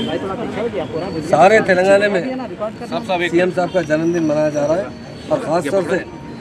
सारे तेलंगाना में सीएम साहब का जन्मदिन मनाया जा रहा है और ख़ासतौर से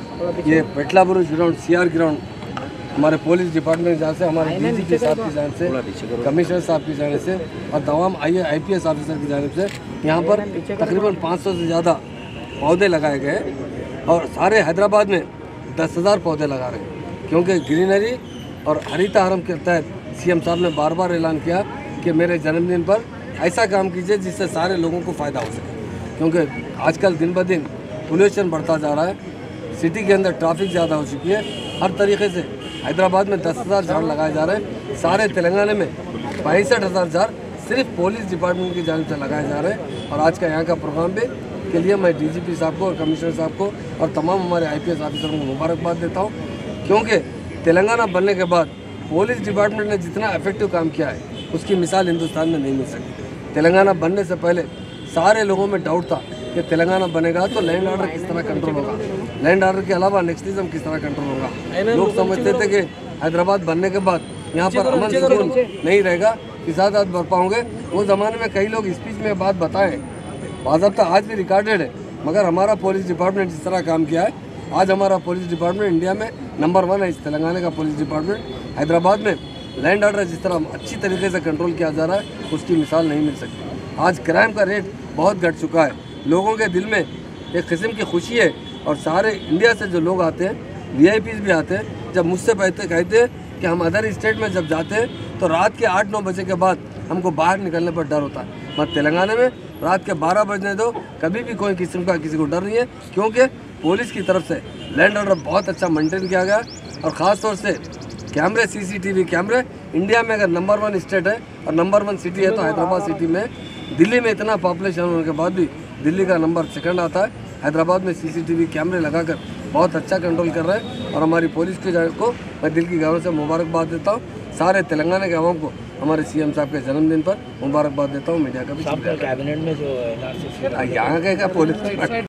ये पेटलाबुरुज ग्राउंड सीआर ग्राउंड हमारे पुलिस डिपार्टमेंट जहाँ से हमारे डीजीपी साहब की जानिब से, कमिश्नर साहब की जानिब से और तमाम आईपीएस ऑफिसर की जानिब से यहाँ पर तकरीबन 500 से ज़्यादा पौधे लगाए गए और सारे हैदराबाद में 10,000 पौधे लगा रहे हैं, क्योंकि ग्रीनरी और हरितहारम के तहत सीएम साहब ने बार बार ऐलान किया कि मेरे जन्मदिन पर ऐसा काम कीजिए जिससे सारे लोगों को फ़ायदा हो सके, क्योंकि आजकल दिन ब दिन पोल्यूशन बढ़ता जा रहा है, सिटी के अंदर ट्रैफिक ज़्यादा हो चुकी है। हर तरीके से हैदराबाद में 10,000 झाड़ लगाए जा रहे हैं, सारे तेलंगाना में 65,000 झाड़ सिर्फ पुलिस डिपार्टमेंट की जानिब से लगाए जा रहे हैं। और आज का यहाँ का प्रोग्राम भी के लिए मैं डीजीपी साहब को और कमिश्नर साहब को और तमाम हमारे आईपीएस ऑफिसरों को मुबारकबाद देता हूँ, क्योंकि तेलंगाना बनने के बाद पुलिस डिपार्टमेंट ने जितना इफेक्टिव काम किया है उसकी मिसाल हिंदुस्तान में नहीं मिल सकती। तेलंगाना बनने से पहले सारे लोगों में डाउट था कि तेलंगाना बनेगा तो लैंड ऑर्डर किस तरह कंट्रोल होगा, लैंड ऑर्डर के अलावा नेक्स्टिज्म किस तरह कंट्रोल होगा। लोग समझते थे कि हैदराबाद बनने के बाद यहाँ पर अमन सुकून नहीं रहेगा, फिसादात बरपा होंगे। वो ज़माने में कई लोग स्पीच में बात बताएं, बाज़ाब्ता आज भी रिकॉर्डेड है, मगर हमारा पुलिस डिपार्टमेंट जिस तरह काम किया है, आज हमारा पुलिस डिपार्टमेंट इंडिया में नंबर 1 है। इस तेलंगाना का पुलिस डिपार्टमेंट हैदराबाद में लैंड ऑर्डर जिस तरह अच्छी तरीके से कंट्रोल किया जा रहा है उसकी मिसाल नहीं मिल सकती। आज क्राइम का रेट बहुत घट चुका है, लोगों के दिल में एक किस्म की खुशी है। और सारे इंडिया से जो लोग आते हैं, वीआईपीज भी आते हैं, जब मुझसे कहते हैं कि हम अदर स्टेट में जब जाते हैं तो रात के 8-9 बजे के बाद हमको बाहर निकलने पर डर होता है, मगर तेलंगाना में रात के 12 बजने दो, कभी भी कोई किस्म का किसी को डर नहीं है, क्योंकि पुलिस की तरफ से लैंड ऑर्डर बहुत अच्छा मेंटेन किया गया। और ख़ास तौर से कैमरे, सीसीटीवी कैमरे इंडिया में अगर नंबर 1 स्टेट है और नंबर 1 सिटी है तो हैदराबाद सिटी में। दिल्ली में इतना पॉपुलेशन होने के बाद भी दिल्ली का नंबर 2 आता है। हैदराबाद में सीसीटीवी कैमरे लगाकर बहुत अच्छा कंट्रोल कर रहे हैं और हमारी पुलिस के को मैं दिल की गहराइयों से मुबारकबाद देता हूँ। सारे तेलंगाना के आवाम को हमारे सीएम साहब के जन्मदिन पर मुबारकबाद देता हूँ। मीडिया का भी कैबिनेट में जो यहाँ का पुलिस